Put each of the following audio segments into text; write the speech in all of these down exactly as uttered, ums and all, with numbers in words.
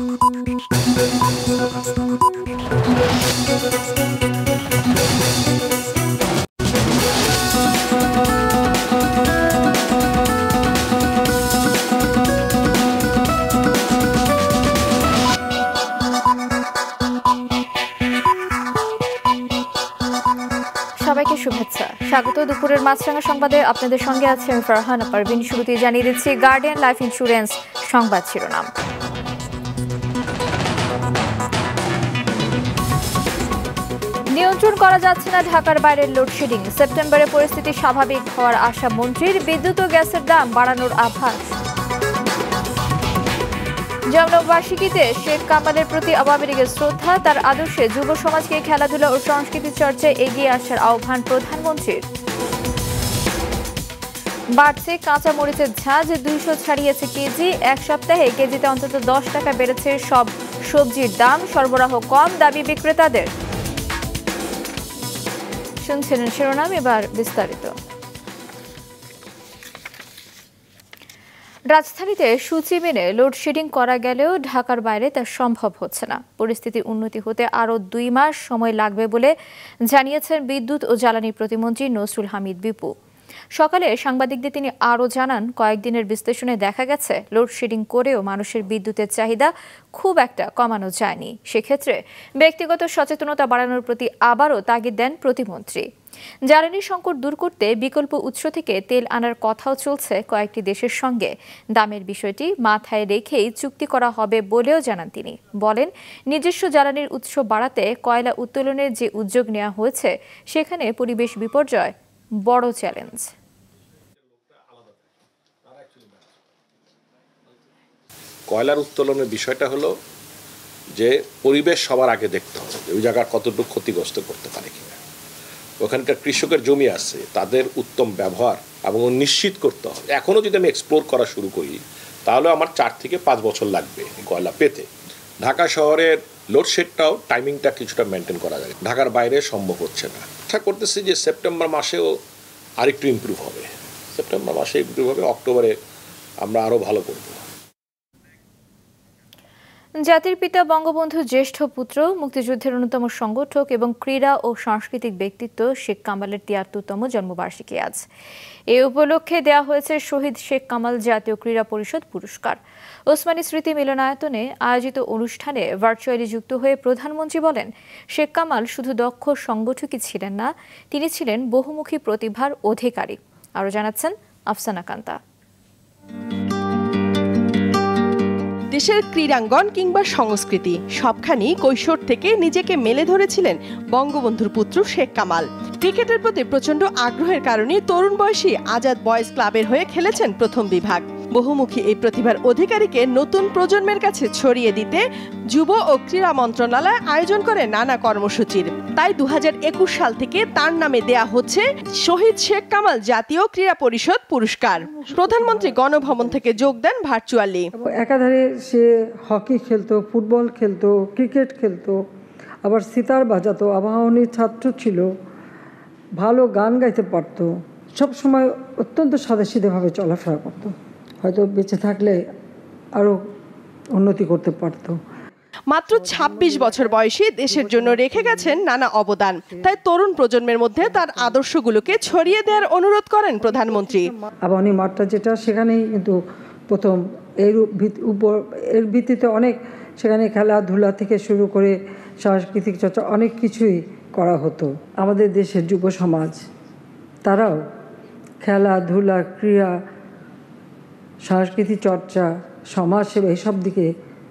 সবাইকে শুভেচ্ছা, স্বাগত দুপুরের মাছরাঙা সংবাদে। আপনাদের সঙ্গে আছে আমি ফারহানা পারভিন। শুরুতেই জানিয়ে দিচ্ছি গার্ডিয়ান লাইফ ইন্স্যুরেন্স সংবাদ শিরোনাম। নিয়ন্ত্রণ করা যাচ্ছে না ঢাকার বাইরের লোডশেডিং, সেপ্টেম্বরে পরিস্থিতি স্বাভাবিক হওয়ার আশা মন্ত্রীর। বিদ্যুৎ ও গ্যাসের দাম বাড়ানোর আভাস। জন্মবার্ষিকীতে শেখ কামালের প্রতি আওয়ামী লীগের শ্রদ্ধা, তার আদর্শে যুব সমাজকে খেলাধুলা ও সংস্কৃতি চর্চায় এগিয়ে আসার আহ্বান প্রধানমন্ত্রীর। বাড়ছে কাঁচা মরিচের ঝাঁজ, দুইশো ছাড়িয়েছে কেজি। এক সপ্তাহে কেজিতে অন্তত দশ টাকা বেড়েছে সব সবজির দাম, সরবরাহ কম, দাবি বিক্রেতাদের। শুনছিলেন শিরোনাম, এবার বিস্তারিত। রাজধানীতে সূচি মেনে লোডশেডিং করা গেলেও ঢাকার বাইরে তা সম্ভব হচ্ছে না। পরিস্থিতি উন্নতি হতে আরও দুই মাস সময় লাগবে বলে জানিয়েছেন বিদ্যুৎ ও জ্বালানি প্রতিমন্ত্রী নসরুল হামিদ বিপু। সকালে সাংবাদিকদের তিনি আরও জানান, কয়েকদিনের বিশ্লেষণে দেখা গেছে লোডশেডিং করেও মানুষের বিদ্যুতের চাহিদা খুব একটা কমানো যায়নি। সেক্ষেত্রে ব্যক্তিগত সচেতনতা বাড়ানোর প্রতি আবারও তাগিদ দেন প্রতিমন্ত্রী। জ্বালানি সংকট দূর করতে বিকল্প উৎস থেকে তেল আনার কথাও চলছে কয়েকটি দেশের সঙ্গে। দামের বিষয়টি মাথায় রেখেই চুক্তি করা হবে বলেও জানান তিনি। বলেন, নিজস্ব জ্বালানির উৎস বাড়াতে কয়লা উত্তোলনের যে উদ্যোগ নেওয়া হয়েছে সেখানে পরিবেশ বিপর্যয় বড় চ্যালেঞ্জ। কয়লার উত্তোলনের বিষয়টা হলো যে পরিবেশ সবার আগে দেখতে হবে, ওই জায়গা কতটুকু ক্ষতিগ্রস্ত করতে পারে কিনা। ওখানকার কৃষকের জমি আছে, তাদের উত্তম ব্যবহার এবং নিশ্চিত করতে হবে। এখনও যদি আমি এক্সপ্লোর করা শুরু করি তাহলে আমার চার থেকে পাঁচ বছর লাগবে কয়লা পেতে। ঢাকা শহরের লোডশেডটাও টাইমিংটা কিছুটা মেনটেন করা যায়, ঢাকার বাইরে সম্ভব হচ্ছে না। আশা করতেছি যে সেপ্টেম্বর মাসেও আরেকটু ইমপ্রুভ হবে, সেপ্টেম্বর মাসে ইমপ্রুভ হবে, অক্টোবরে আমরা আরও ভালো করব। জাতির পিতা বঙ্গবন্ধুর জ্যেষ্ঠ পুত্র, মুক্তিযুদ্ধের অন্যতম সংগঠক এবং ক্রীড়া ও সাংস্কৃতিক ব্যক্তিত্ব শেখ কামালের তিয়াত্তরতম জন্মবার্ষিকী আজ। এ উপলক্ষে দেয়া হয়েছে শহীদ শেখ কামাল জাতীয় ক্রীড়া পরিষদ পুরস্কার। ওসমানী স্মৃতি মিলনায়তনে আয়োজিত অনুষ্ঠানে ভার্চুয়ালি যুক্ত হয়ে প্রধানমন্ত্রী বলেন, শেখ কামাল শুধু দক্ষ সংগঠকই ছিলেন না, তিনি ছিলেন বহুমুখী প্রতিভার অধিকারী। আরও জানাচ্ছেন আফসানা কান্তা। দেশের ক্রীড়াঙ্গন কিংবা সংস্কৃতি সবখানেই কৈশোর থেকে নিজেকে মেলে ধরেছিলেন বঙ্গবন্ধুর পুত্র শেখ কামাল। ক্রিকেটের প্রতি প্রচণ্ড আগ্রহের কারণে তরুণ বয়সী আজাদ বয়েজ ক্লাবের হয়ে খেলেছেন প্রথম বিভাগ। বহুমুখী এই প্রতিভার অধিকারীকে নতুন প্রজন্মের কাছে ছড়িয়ে দিতে যুব ও ক্রীড়া মন্ত্রণালয় আয়োজন করে নানা কর্মসূচির। তাই দু হাজার একুশ সাল থেকে তার নামে দেয়া হচ্ছে শহীদ শেখ কামাল জাতীয় ক্রীড়া পরিষদ পুরস্কার। প্রধানমন্ত্রী গণভবন থেকে যোগ দেন ভার্চুয়ালি। একাধারে সে হকি খেলতো, ফুটবল খেলতো, ক্রিকেট খেলতো, আবার সিতার বাজাতো, আবাহনীর ছাত্র ছিল, ভালো গান গাইতে পারতো, সবসময় অত্যন্ত সাদাসিধেভাবে চলাফেরা করতো। হয়তো বেঁচে থাকলে আরও উন্নতি করতে পারতো। মাত্র ছাব্বিশ বছর বয়সী দেশের জন্য রেখে গেছেন নানা অবদান। তাই তরুণ প্রজন্মের মধ্যে তার আদর্শগুলোকে ছড়িয়ে দেওয়ার অনুরোধ করেন প্রধানমন্ত্রী। আবাহনী মাঠটা যেটা, সেখানেই কিন্তু প্রথম এর উপর এর ভিত্তিতে অনেক সেখানে খেলাধুলা থেকে শুরু করে সাংস্কৃতিক চর্চা অনেক কিছুই করা হতো। আমাদের দেশের যুব সমাজ তারাও খেলাধুলা, ক্রীড়া, সাংস্কৃতিক চর্চা, সমাজসেবা এসব দিকে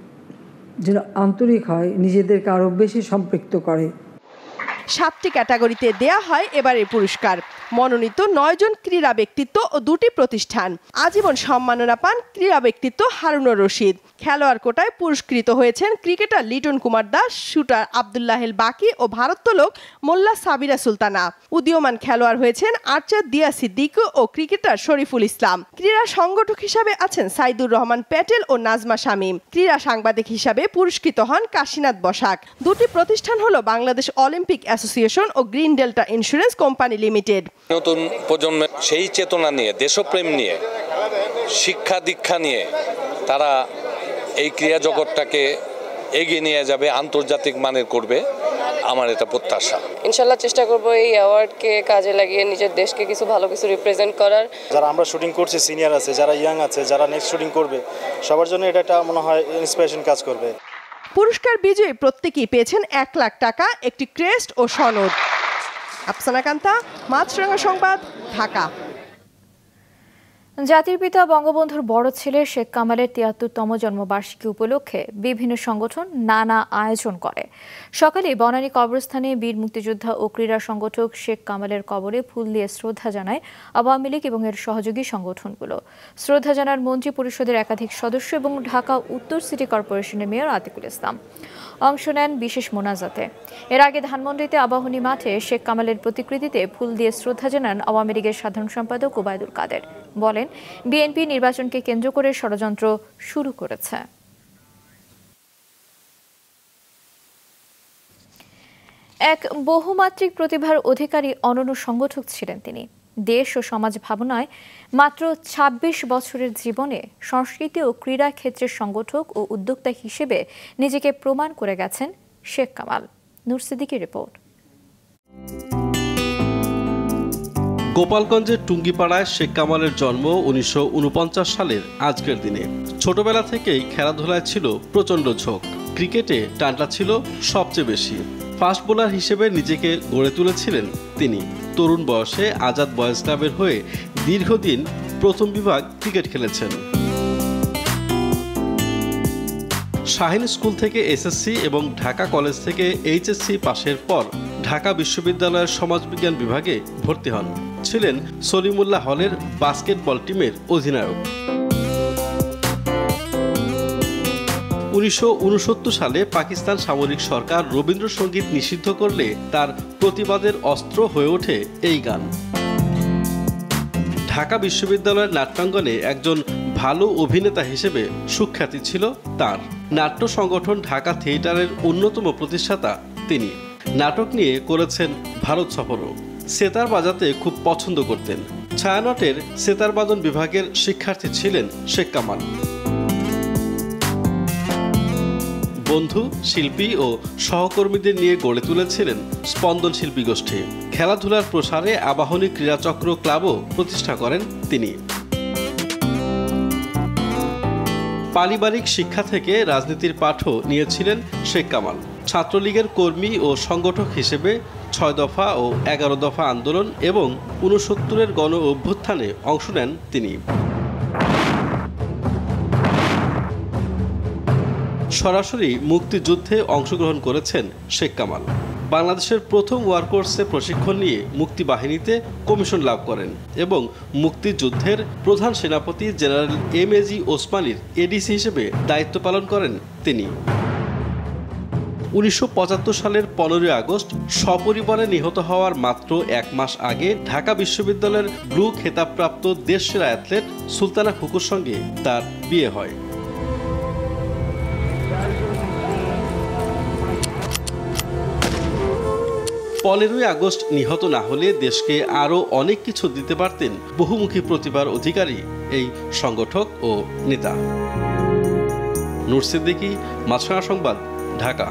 যেন আন্তরিক হয়, নিজেদেরকে আরও বেশি সম্পৃক্ত করে। সাতটি ক্যাটাগরিতে দেয়া হয় এবারের পুরস্কার। মনোনীত নয় জন ক্রীড়া ব্যক্তিত্ব ও দুটি প্রতিষ্ঠান। আজীবন সম্মাননা পান ক্রীড়া ব্যক্তিত্ব হারুনুর রশিদ। খেলোয়াড় কোটায় পুরস্কৃত হয়েছেন ক্রিকেটার লিটন কুমার দাস, শুটার আব্দুল্লাহেল বাকি ও ভারোত্তোলক মোল্লা সাবিরা সুলতানা। উদীয়মান খেলোয়াড় হয়েছেন আর্চার দিয়া সিদ্দিক ও ক্রিকেটার শরীফুল ইসলাম। ক্রীড়া সংগঠক হিসাবে আছেন সাইদুর রহমান প্যাটেল ও নাজমা শামীম। ক্রীড়া সাংবাদিক হিসাবে পুরস্কৃত হন কাশীনাথ বসাক। দুটি প্রতিষ্ঠান হলো বাংলাদেশ অলিম্পিক অ্যাসোসিয়েশন ও green delta insurance company limited. নতুন প্রজন্মের সেই চেতনা নিয়ে, দেশপ্রেম নিয়ে, শিক্ষা দীক্ষা নিয়ে তারা এই ক্রীড়া জগৎটাকে এগিয়ে নিয়ে যাবে, আন্তর্জাতিক মানের করবে, আমার এটা প্রত্যাশা। ইনশাল্লাহ চেষ্টা করব এই অ্যাওয়ার্ডকে কাজে লাগিয়ে নিজের দেশকে কিছু ভালো কিছু রিপ্রেজেন্ট করার। যারা আমরা শুটিং করছি সিনিয়র আছে, যারা ইয়াং আছে, যারা নেক্সট শুটিং করবে, সবার জন্য এটা একটা মনে হয় ইন্সপিরেশন কাজ করবে। পুরস্কার বিজয়ী প্রত্যেকেই পেয়েছেন এক লাখ টাকা, একটি ক্রেস্ট ও সনদ। আফসানা কান্তা, মাছরাঙা সংবাদ, ঢাকা। জাতির পিতা বঙ্গবন্ধুর বড় ছেলে শেখ কামালের তিয়াত্তরতম জন্মবার্ষিকী উপলক্ষে বিভিন্ন সংগঠন নানা আয়োজন করে। সকালে বনানী কবরস্থানে বীর মুক্তিযোদ্ধা ও ক্রীড়া সংগঠক শেখ কামালের কবরে ফুল দিয়ে শ্রদ্ধা জানায় আওয়ামী লীগ এবং এর সহযোগী সংগঠনগুলো। শ্রদ্ধা জানান মন্ত্রী পরিষদের একাধিক সদস্য এবং ঢাকা উত্তর সিটি কর্পোরেশনের মেয়র আতিকুল ইসলাম। অংশ নেন বিশেষ মোনাজাতে। এর আগে ধানমন্ডিতে আবাহনী মাঠে শেখ কামালের প্রতিকৃতিতে ফুল দিয়ে শ্রদ্ধা জানান আওয়ামী লীগের সাধারণ সম্পাদক ওবায়দুল কাদের। বলেন, বিএনপি নির্বাচনকে কেন্দ্র করে ষড়যন্ত্র শুরু করেছে। এক বহুমাত্রিক প্রতিভার অধিকারী অনন্য সংগঠক ছিলেন তিনি। দেশ ও সমাজ ভাবনায় মাত্র ছাব্বিশ বছরের জীবনে সংস্কৃতি ও ক্রীড়া ক্ষেত্রের সংগঠক ও উদ্যোক্তা হিসেবে নিজেকে প্রমাণ করে গেছেন শেখ কামাল। নূর সিদ্দিকীর রিপোর্ট। গোপালগঞ্জের টুঙ্গিপাড়ায় শেখ কামালের জন্ম উনিশশো উনপঞ্চাশ সালের আজকের দিনে। ছোটবেলা থেকেই খেলাধুলায় ছিল প্রচণ্ড ঝোঁক। ক্রিকেটে টানটা ছিল সবচেয়ে বেশি। ফাস্ট বোলার হিসেবে নিজেকে গড়ে তুলেছিলেন তিনি। তরুণ বয়সে আজাদ বয়েজ ক্লাবের হয়ে দীর্ঘদিন প্রথম বিভাগ ক্রিকেট খেলেছেন। শাহীন স্কুল থেকে এসএসসি এবং ঢাকা কলেজ থেকে এইচএসসি পাশের পর ঢাকা বিশ্ববিদ্যালয়ের সমাজবিজ্ঞান বিভাগে ভর্তি হন। ছিলেন সলিমুল্লাহ হলের বাস্কেটবল টিমের অধিনায়ক। উনিশশো উনসত্তর সালে পাকিস্তান সামরিক সরকার রবীন্দ্রসঙ্গীত নিষিদ্ধ করলে তার প্রতিবাদের অস্ত্র হয়ে ওঠে এই গান। ঢাকা বিশ্ববিদ্যালয়ের নাট্যাঙ্গনে একজন ভালো অভিনেতা হিসেবে সুখ্যাতি ছিল তার। নাট্য সংগঠন ঢাকা থিয়েটারের অন্যতম প্রতিষ্ঠাতা তিনি। নাটক নিয়ে করেছেন ভারত সফরও। সেতার বাজাতে খুব পছন্দ করতেন। ছায়ানটের সেতার বাদন বিভাগের শিক্ষার্থী ছিলেন শেখ কামাল। বন্ধু, শিল্পী ও সহকর্মীদের নিয়ে গড়ে তুলেছিলেন স্পন্দন শিল্পী গোষ্ঠী। খেলাধুলার প্রসারে আবাহনী ক্রীড়াচক্র ক্লাবও প্রতিষ্ঠা করেন তিনি। পারিবারিক শিক্ষা থেকে রাজনীতির পাঠও নিয়েছিলেন শেখ কামাল। ছাত্রলীগের কর্মী ও সংগঠক হিসেবে ছয় দফা ও এগারো দফা আন্দোলন এবং ঊনসত্তরের গণ অভ্যুত্থানে অংশ নেন তিনি। সরাসরি মুক্তিযুদ্ধে অংশগ্রহণ করেছেন শেখ কামাল। বাংলাদেশের প্রথম ওয়ারকোর্সে প্রশিক্ষণ নিয়ে মুক্তিবাহিনীতে কমিশন লাভ করেন এবং মুক্তিযুদ্ধের প্রধান সেনাপতি জেনারেল এম এ জি ওসমানীর এডিসি হিসেবে দায়িত্ব পালন করেন তিনি। উনিশশো পঁচাত্তর সালের পনেরোই আগস্ট সপরিবারে নিহত হওয়ার মাত্র এক মাস আগে ঢাকা বিশ্ববিদ্যালয়ের ব্লু খেতাবপ্রাপ্ত দেশসেরা অ্যাথলেট সুলতানা খুকুর সঙ্গে তার বিয়ে হয়। পনেরোই আগস্ট নিহত না হলে দেশকে আরও অনেক কিছু দিতে পারতেন বহুমুখী প্রতিভার অধিকারী এই সংগঠক ও নেতা। নূর সিদ্দিকী, মাছরাঙা সংবাদ, ঢাকা।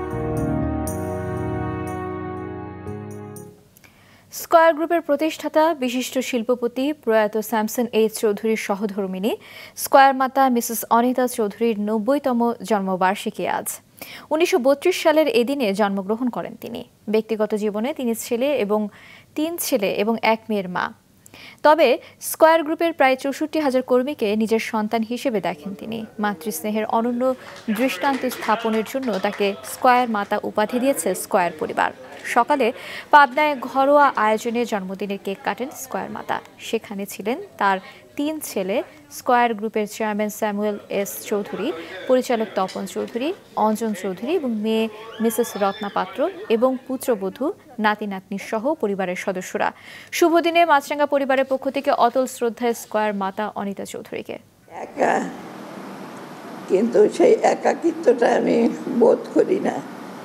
স্কয়ার গ্রুপের প্রতিষ্ঠাতা বিশিষ্ট শিল্পপতি প্রয়াত স্যামসন এইচ চৌধুরীর সহধর্মিণী স্কয়ার মাতা মিসেস অনিতা চৌধুরীর নব্বইতম জন্মবার্ষিকী আজ। উনিশশো বত্রিশ সালের এদিনে জন্মগ্রহণ করেন তিনি। ব্যক্তিগত জীবনে তিনি ছেলে এবং তিন ছেলে এবং এক মেয়ের মা। তবে স্কয়ার গ্রুপের প্রায় চৌষট্টি হাজার কর্মীকে নিজের সন্তান হিসেবে দেখেন তিনি। মাতৃস্নেহের অনন্য দৃষ্টান্ত স্থাপনের জন্য তাকে স্কয়ার মাতা উপাধি দিয়েছে স্কয়ার পরিবার। সকালে পাবনায় ঘরোয়া আয়োজনে জন্মদিনের কেক কাটেন স্কয়ার মাতা। সেখানে ছিলেন তার তিন ছেলে, স্কয়ার গ্রুপের চেয়ারম্যান স্যামুয়েল এস চৌধুরী, পরিচালক তপন চৌধুরী, অঞ্জন চৌধুরী এবং মেয়ে মিসেস রত্না পাত্র এবং পুত্রবধূ, নাতি নাতনি সহ পরিবারের সদস্যরা। শুভ দিনে মাছরাঙ্গা পরিবারের পক্ষ থেকে অতল শ্রদ্ধায় স্কয়ার মাতা অনিতা চৌধুরীকে। একা, কিন্তু সেই একাকিত্বটা আমি বোধ করি না,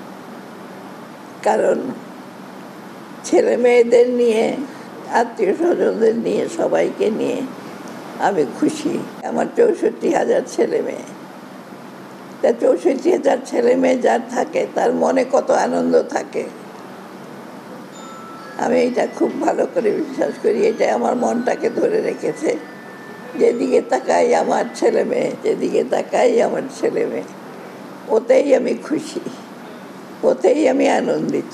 কারণ ছেলে মেয়েদের নিয়ে, আত্মীয় স্বজনদের নিয়ে, সবাইকে নিয়ে আমি খুশি। আমার চৌষট্টি হাজার ছেলে মেয়ে, তা চৌষট্টি হাজার ছেলে মেয়ে যার থাকে তার মনে কত আনন্দ থাকে আমি এটা খুব ভালো করে বিশ্বাস করি। এটা আমার মনটাকে ধরে রেখেছে। যেদিকে তাকাই আমার ছেলে মেয়ে, যেদিকে তাকাই আমার ছেলে মেয়ে, ওতেই আমি খুশি, ওতেই আমি আনন্দিত।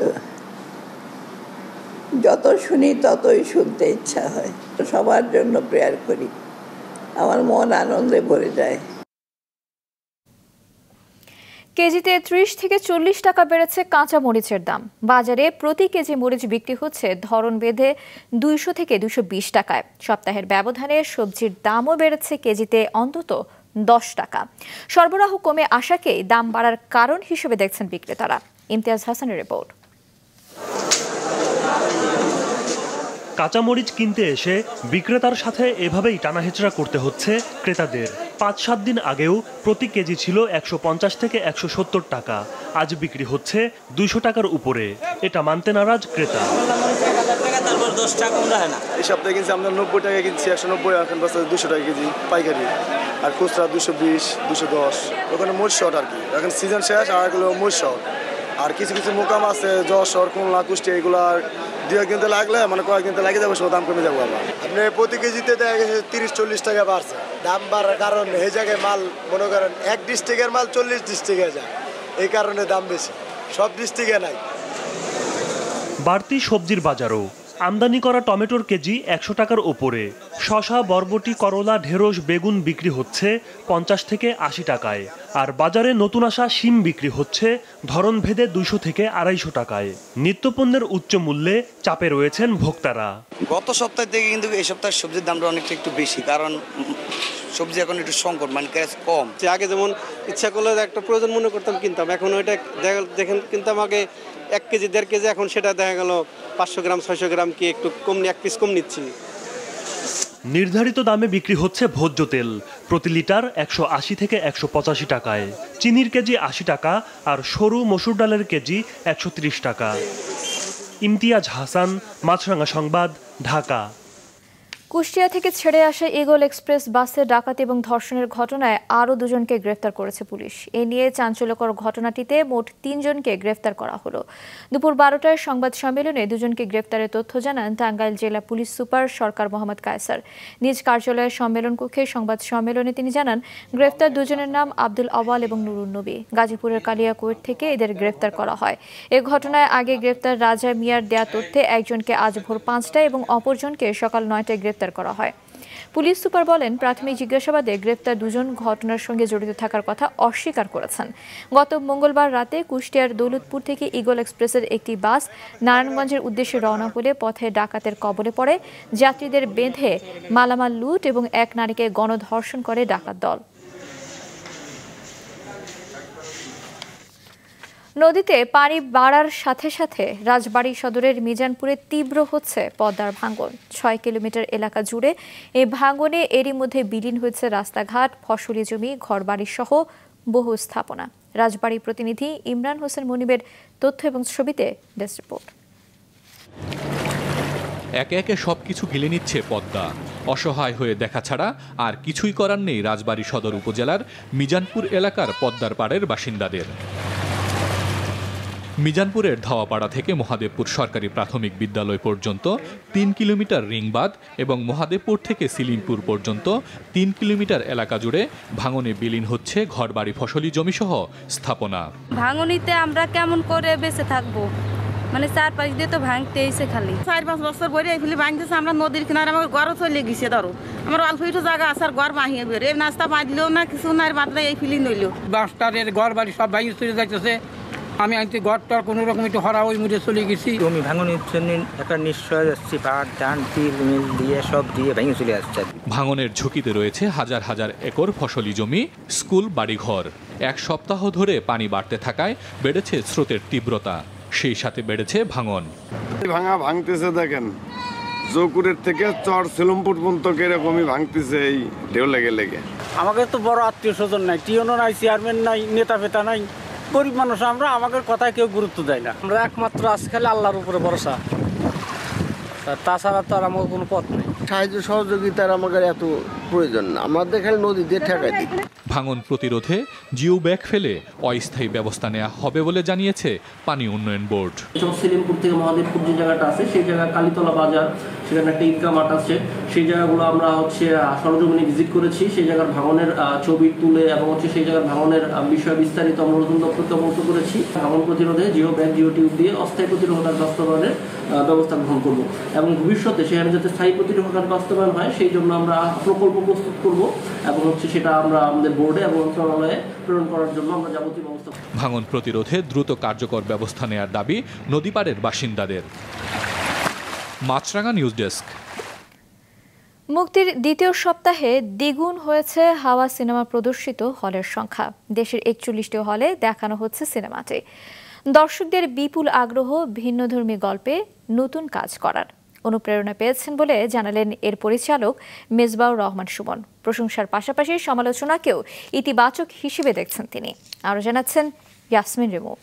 যত শুনি ততই শুনতে ইচ্ছা হয়। সবার জন্য প্রেয়ার করি, আমার মন আনন্দে ভরে যায়। কেজিতে ত্রিশ থেকে চল্লিশ টাকা বেড়েছে কাঁচা মরিচের দাম। বাজারে প্রতি কেজি মরিচ বিক্রি হচ্ছে ধরন বেঁধে দুইশো থেকে দুইশো বিশ টাকায়। সপ্তাহের ব্যবধানে সবজির দামও বেড়েছে কেজিতে অন্তত দশ টাকা। সরবরাহ কমে আসাকেই দাম বাড়ার কারণ হিসেবে দেখছেন বিক্রেতারা। ইমতিয়াজ হাসানের রিপোর্ট। কাঁচামরিচ কিনতে এসে বিক্রেতার সাথে এভাবেই টানাহেচড়া করতে হচ্ছে ক্রেতাদের। পাঁচ সাত দিন আগেও প্রতি কেজি ছিল একশো পঞ্চাশ থেকে একশো সত্তর টাকা, আজ বিক্রি হচ্ছে দুইশো টাকার উপরে। এটা মানতে নারাজ ক্রেতা। এই সপ্তাহে কিনছি আমরা নব্বই টাকা কিনছি, একশো নব্বই, এখন দুশো টাকা কেজি পাইকারি, আর খুচরা দুশো বিশ দুশো দশ। ওখানে মরিচ শর্ট আর কি, এখন সিজন শেষ, আর এগুলো মরিচ শর্ট। আর কিছু কিছু মোকাম আছে যশোর, খুলনা, কুষ্টিয়া, এগুলার দুই এক দিনতে লাগলে মানে কয়েক দিনতে লাগে যাবে, সব দাম কমে যাবো। আমার আপনি প্রতি কেজিতে দেখা গেছে তিরিশ চল্লিশ টাকা বাড়ছে। দাম বাড়ার কারণ এই জায়গায় মাল মনে করেন এক ডিস্ট্রিক্টের মাল চল্লিশ ডিস্ট্রিক্টে যায়, এই কারণে দাম বেশি, সব ডিস্ট্রিক্টে নাই। বাড়তি সবজির বাজারও আমদানি করা টমেটোর কেজি একশো টাকার ওপরে। শসা, বরবটি, করলা, ঢেঁড়স, বেগুন বিক্রি হচ্ছে পঞ্চাশ থেকে আশি টাকায়। আর বাজারে নতুন আসা শিম বিক্রি হচ্ছে ধরন ভেদে দুইশো থেকে আড়াইশো টাকায়। নিত্যপণ্যের উচ্চ মূল্যে চাপে রয়েছেন ভোক্তারা। গত সপ্তাহ থেকে কিন্তু এই সপ্তাহের সবজির দামটা অনেকটা একটু বেশি, কারণ সবজি এখন একটু সংকট, মানে ক্যাশ কম। আগে যেমন ইচ্ছা করলে একটা প্রয়োজন মনে করতাম কিনতাম, এখন ওইটা দেখেন কিনতাম আগে এক কেজি দেড় কেজি, এখন সেটা দেখা গেল পাঁচশো গ্রাম ছয়শো গ্রাম কি একটু কম, এক পিস কম নিচ্ছি। নির্ধারিত দামে বিক্রি হচ্ছে ভোজ্য তেল, প্রতি লিটার একশো আশি থেকে একশো পঁচাশি টাকায়। চিনির কেজি আশি টাকা, আর সরু মসুর ডালের কেজি একশো ত্রিশ টাকা। ইমতিয়াজ হাসান, মাছরাঙা সংবাদ, ঢাকা। কুষ্টিয়া থেকে ছেড়ে আসা ইগল এক্সপ্রেস বাসে ডাকাতি এবং ধর্ষণের ঘটনায় আরও দুজনকে গ্রেফতার করেছে পুলিশ। এ নিয়ে চাঞ্চল্যকর ঘটনাটিতে মোট তিনজনকে গ্রেফতার করা হলো। দুপুর বারোটায় সংবাদ সম্মেলনে দুজনকে গ্রেফতারের তথ্য জানান টাঙ্গাইল জেলা পুলিশ সুপার সরকার মোহাম্মদ কায়সার। নিজ কার্যালয়ের সম্মেলন কক্ষে সংবাদ সম্মেলনে তিনি জানান, গ্রেফতার দুজনের নাম আব্দুল আওয়াল এবং নুরুন নবী। গাজীপুরের কালিয়াকৈর থেকে এদের গ্রেফতার করা হয়। এ ঘটনায় আগে গ্রেফতার রাজা মিয়ার দেয়া তথ্যে একজনকে আজ ভোর পাঁচটায় এবং অপরজনকে সকাল নয়টায় গ্রেফতার করা হয়। পুলিশ সুপার বলেন, প্রাথমিক জিজ্ঞাসাবাদে গ্রেফতার দুজন ঘটনার সঙ্গে জড়িত থাকার কথা অস্বীকার করেছেন। গত মঙ্গলবার রাতে কুষ্টিয়ার দৌলতপুর থেকে ইগল এক্সপ্রেসের একটি বাস নারায়ণগঞ্জের উদ্দেশ্যে রওনা হলে পথে ডাকাতের কবলে পড়ে। যাত্রীদের বেঁধে মালামাল লুট এবং এক নারীকে গণধর্ষণ করে ডাকাত দল। নদীতে পানি বাড়ার সাথে সাথে রাজবাড়ী সদরের মিজানপুরে তীব্র হচ্ছে পদ্মার ভাঙন। ছয় কিলোমিটার এলাকা জুড়ে এই ভাঙনে এরই মধ্যে বিলীন হয়েছে রাস্তাঘাট, ফসলি জমি, ঘরবাড়ি সহ বহু স্থাপনা। রাজবাড়ী প্রতিনিধি ইমরান হোসেন মনিবের তথ্য এবং ছবিতে ডেস্ক রিপোর্ট। একে একে সবকিছু গিলে নিচ্ছে পদ্মা। অসহায় হয়ে দেখা ছাড়া আর কিছুই করার নেই রাজবাড়ী সদর উপজেলার মিজানপুর এলাকার পদ্মার পাড়ের বাসিন্দাদের। মিজানপুরের ধাওয়াপাড়া থেকে মহাদেবপুর সরকারি প্রাথমিক বিদ্যালয় পর্যন্ত তিন কিলোমিটার রিংবাঁধ এবং মহাদেবপুর থেকে সিলিমপুর পর্যন্ত তিন কিলোমিটার এলাকা জুড়ে ভাঙনে বিলীন হচ্ছে ঘরবাড়ি, ফসলি জমিসহ স্থাপনা। ভাঙনিতে আমরা কেমন করে বেঁচে থাকবো, মানে চার পাঁচ দিয়ে তো ভাঙতে এসে খালি চার পাঁচ বছর বই এইগুলি ভাঙতেছে। আমরা নদীর কিনারে আমার ঘরও চলে গেছে, ধরো আমার অল্প একটু জায়গা আছে, আর ঘর ভাঙিয়ে বের এই নাস্তা বাঁধলেও না কিছু না, মাত্র এই ফিলি নইল বাসটারের ঘর বাড়ি সব ভাঙিয়ে চলে যাইতেছে। আমি আনতে ঘরটার কোনো রকম একটু হরা ওই মুড়ে চলে গেছি। জমি ভাঙনের জন্য একটা নিশ্চয় যাচ্ছি, পাট ধান তিল মিল দিয়ে সব দিয়ে ভেঙে চলে আসছে। ভাঙনের ঝুঁকিতে রয়েছে হাজার হাজার একর ফসলি জমি, স্কুল, বাড়িঘর। এক সপ্তাহ ধরে পানি বাড়তে থাকায় বেড়েছে স্রোতের তীব্রতা, সেই সাথে বেড়েছে ভাঙন। ভাঙা ভাঙতেছে দেখেন, জকুরের থেকে চর সিলমপুর পর্যন্ত এরকমই ভাঙতেছে এই ঢেউ লেগে লেগে। আমাদের তো বড় আত্মীয় স্বজন নাই, টিওনো নাই, চেয়ারম্যান নাই, নেতা ফেতা নাই, গরিব মানুষ আমরা, আমাদের কথায় কেউ গুরুত্ব দেয় না। আমরা একমাত্র আজকাল আল্লাহর উপরে ভরসা, তাছাড়া তো আর আমার কোনো পথ নেই। সাহায্য সহযোগিতার আমাদের এত প্রয়োজন না, আমাদের খালি নদী দিয়ে ঠেকাই দিই। ভাঙন প্রতিরোধে জিও ব্যাগ ফেলে অস্থায়ী ব্যবস্থা নেওয়া হবে বলে জানিয়েছে পানি উন্নয়ন বোর্ড। সেলিমপুর থেকে মহাদেবপুর যে জায়গাটা আছে সেই জায়গা কালীতলা বাজার, সেখানে একটা ঈদগাহ মাঠ আছে, সেই জায়গাগুলো আমরা হচ্ছে সরজমিনে ভিজিট করেছি। সেই জায়গার ভাঙনের ছবি তুলে এবং হচ্ছে সেই জায়গার ভাঙনের বিষয় বিস্তারিত আমরা নতুন দপ্তরকে অবগত করেছি। ভাঙন প্রতিরোধে জিও ব্যাগ জিও টিউব দিয়ে অস্থায়ী প্রতিরোধক বাস্তবায়নের ব্যবস্থা গ্রহণ করব এবং ভবিষ্যতে সেখানে যাতে স্থায়ী প্রতিরোধক বাস্তবায়ন হয় সেই জন্য আমরা প্রকল্প প্রস্তুত করব এবং হচ্ছে সেটা আমরা আমাদের বোর্ডে এবং মন্ত্রণালয়ে প্রেরণ করার জন্য আমরা যাবতীয় ব্যবস্থা। ভাঙন প্রতিরোধে দ্রুত কার্যকর ব্যবস্থা নেওয়ার দাবি নদীপাড়ের বাসিন্দাদের। Maasranga news desk. মুক্তির দ্বিতীয় সপ্তাহে দ্বিগুণ হয়েছে হাওয়া সিনেমা প্রদর্শিত হলের সংখ্যা। দেশের একচল্লিশটি হলে দেখানো হচ্ছে সিনেমাটি। দর্শকদের বিপুল আগ্রহ ভিন্নধর্মী গল্পে নতুন কাজ করার অনুপ্রেরণা পেয়েছেন বলে জানালেন এর পরিচালক মেজবাউর রহমান সুমন। প্রশংসার পাশাপাশি সমালোচনাকেও ইতিবাচক হিসেবে দেখছেন তিনি। আরও জানাচ্ছেন ইয়াসমিন রিমু।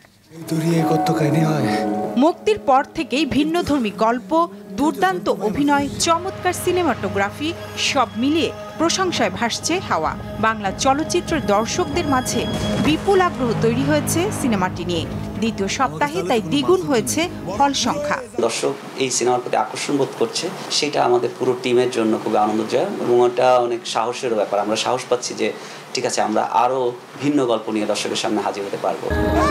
মুক্তির পর থেকেই ভিন্নধর্মী গল্প, দুর্দান্ত অভিনয়, চমৎকার সিনেমাটোগ্রাফি সব মিলিয়ে প্রশংসায় ভাসছে হাওয়া। বাংলা চলচ্চিত্রের দর্শকদের মাঝে বিপুল আগ্রহ তৈরি হয়েছে সিনেমাটি নিয়ে। দ্বিতীয় সপ্তাহে তাই দ্বিগুণ হয়েছে হল সংখ্যা। দর্শক এই সিনেমার প্রতি আকর্ষণ বোধ করছে, সেটা আমাদের পুরো টিমের জন্য খুবই আনন্দজনক এবং এটা অনেক সাহসেরও ব্যাপার। আমরা সাহস পাচ্ছি যে ঠিক আছে, আমরা আরো ভিন্ন গল্প নিয়ে দর্শকের সামনে হাজির হতে পারবো।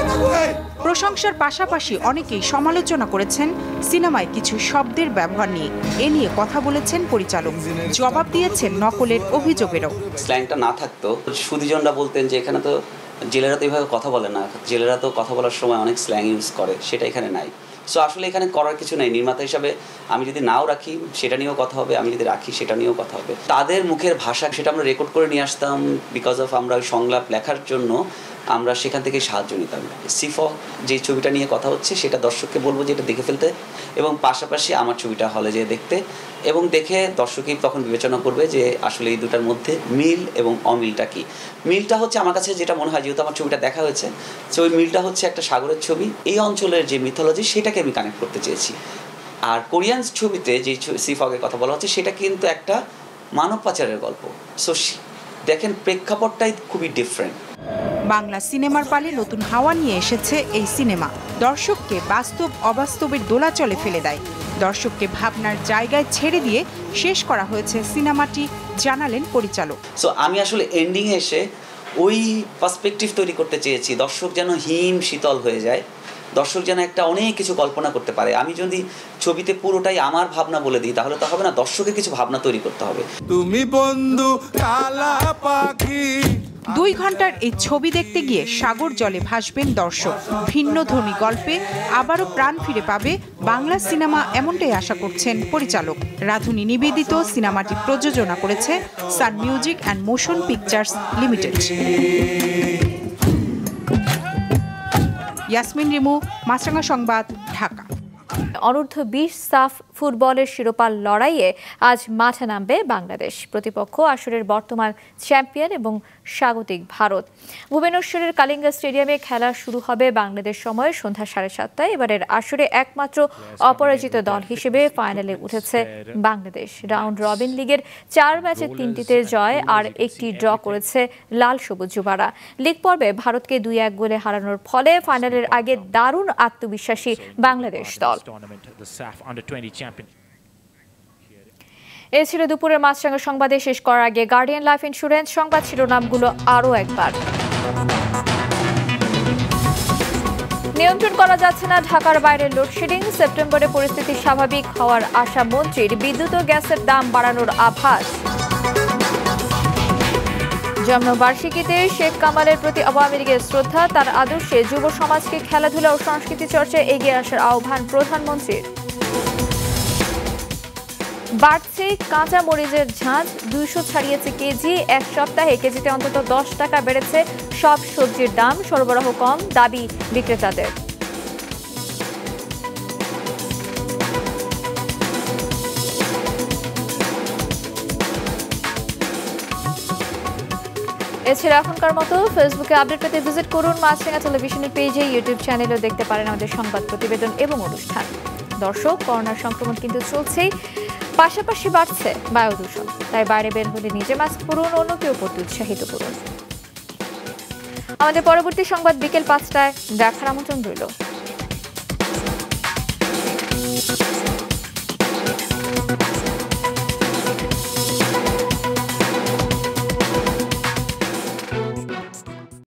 প্রশংসার পাশাপাশি অনেকেই সমালোচনা করেছেন সিনেমায় কিছু শব্দের ব্যবহার নিয়ে। এ নিয়ে কথা বলেছেন পরিচালক, জবাব দিয়েছেন নকলের অভিযোগেরও। স্ল্যাংটা না থাকতো, সুদীজনরা বলতেন যে এখানে তো জেলেরা তো এইভাবে কথা বলে না, জেলেরা তো কথা বলার সময় অনেক স্ল্যাং ইউজ করে, সেটা এখানে নাই। সো আসলে এখানে করার কিছু নেই। নির্মাতা হিসাবে আমি যদি নাও রাখি সেটা নিয়েও কথা হবে, আমি যদি রাখি সেটা নিয়েও কথা হবে। তাদের মুখের ভাষা সেটা আমরা রেকর্ড করে নিয়ে আসতাম, বিকজ অফ আমরা ওই সংলাপ লেখার জন্য আমরা সেখান থেকে সাহায্য নিতাম। সিফ যে ছবিটা নিয়ে কথা হচ্ছে সেটা দর্শককে বলবো যে এটা দেখে ফেলতে, এবং পাশাপাশি আমার ছবিটা হলে যেয়ে দেখতে, এবং দেখে দর্শকই তখন বিবেচনা করবে যে আসলে এই দুটার মধ্যে মিল এবং অমিলটা কি। মিলটা হচ্ছে আমার কাছে যেটা মনে হয়, যেহেতু আমার ছবিটা দেখা হয়েছে, তো ওই মিলটা হচ্ছে একটা সাগরের ছবি, এই অঞ্চলের যে মিথোলজি সেটাকে আমি কানেক্ট করতে চেয়েছি। আর কোরিয়ান ছবিতে যে সিফগের কথা বলা হচ্ছে সেটা কিন্তু একটা মানব পাচারের গল্প। সো দেখেন প্রেক্ষাপটটাই খুবই ডিফারেন্ট। বাংলা সিনেমার পালে নতুন হাওয়া নিয়ে এসেছে এই সিনেমা। দর্শককে বাস্তব অবাস্তবের দোলাচলে ফেলে দেয়। দর্শককে ভাবনার জায়গায় ছেড়ে দিয়ে শেষ করা হয়েছে সিনেমাটি, জানালেন পরিচালক। সো আমি আসলে এন্ডিংয়ে এসে ওই পার্সপেক্টিভ তৈরি করতে চেয়েছি, দর্শক যেন হিম শীতল হয়ে যায়, দর্শক যেন একটা অনেক কিছু কল্পনা করতে পারে। আমি যদি ছবিতে পুরোটাই আমার ভাবনা বলে দিই তাহলে তো হবে না, দর্শকের কিছু ভাবনা তৈরি করতে হবে। তুমি বন্ধু কালা পাখি। দুই ঘন্টার এই ছবি দেখতে গিয়ে সাগর জলে ভাসবেন দর্শক। ভিন্নধর্মী গল্পে আবারও প্রাণ ফিরে পাবে বাংলা সিনেমা, এমনটাই আশা করছেন পরিচালক। রাধুনী নিবেদিত সিনেমাটি প্রযোজনা করেছে Sun Music and Motion Pictures Limited. Yasmin Rimu, Maasranga সংবাদ, ঢাকা। অনূর্ধ্ব বিশ সাফ ফুটবলের শিরোপা লড়াইয়ে আজ মাঠে নামবে বাংলাদেশ। প্রতিপক্ষ আসরের বর্তমান চ্যাম্পিয়ন এবং স্বাগতিক ভারত। ভুবনেশ্বরের কালিঙ্গা স্টেডিয়ামে খেলা শুরু হবে বাংলাদেশ সময় সন্ধ্যা সাড়ে সাতটায়। এবারের আসরে একমাত্র অপরাজিত দল হিসেবে ফাইনালে উঠেছে বাংলাদেশ। রাউন্ড রবিন লিগের চার ম্যাচে তিনটিতে জয় আর একটি ড্র করেছে লাল সবুজ যুবারা। লিগ পর্বে ভারতকে দুই এক গোলে হারানোর ফলে ফাইনালের আগে দারুণ আত্মবিশ্বাসী বাংলাদেশ দল। এ ছিল দুপুরের মাছরাঙা সংবাদে। শেষ করার আগে গার্ডিয়ান লাইফ ইন্স্যুরেন্স সংবাদ শিরোনামগুলো আরও একবার। নিয়ন্ত্রণ করা যাচ্ছে না ঢাকার বাইরে লোডশেডিং। সেপ্টেম্বরে পরিস্থিতি স্বাভাবিক হওয়ার আশা মন্ত্রীর। বিদ্যুৎ ও গ্যাসের দাম বাড়ানোর আভাস। জন্মবার্ষিকীতে শেখ কামালের প্রতি আওয়ামী লীগের শ্রদ্ধা। তার আদর্শে যুব সমাজকে খেলাধুলা ও সংস্কৃতি চর্চায় এগিয়ে আসার আহ্বান প্রধানমন্ত্রীর। বাড়ছে কাঁচা মরিচের ঝাঁজ, দুইশো ছাড়িয়েছে কেজি। এক সপ্তাহে কেজিতে অন্তত দশ টাকা বেড়েছে সব সবজির দাম। সরবরাহ কম, দাবি বিক্রেতাদের। এছাড়া এখনকার মতো ফেসবুকে আপডেট পেতে ভিজিট করুন মাছরাঙা টেলিভিশনের পেজে। ইউটিউব চ্যানেলেও দেখতে পারেন আমাদের সংবাদ প্রতিবেদন এবং অনুষ্ঠান। দর্শক, করোনার সংক্রমণ কিন্তু চলছেই, পাশাপাশি বাড়ছে বায়ু দূষণ। তাই বাইরে বের হলে নিজে মাস্ক পরুন, অন্যকেও পরতে উৎসাহিত করুন। আমাদের পরবর্তী সংবাদ বিকেল পাঁচটায় দেখার আমন্ত্রণ রইল।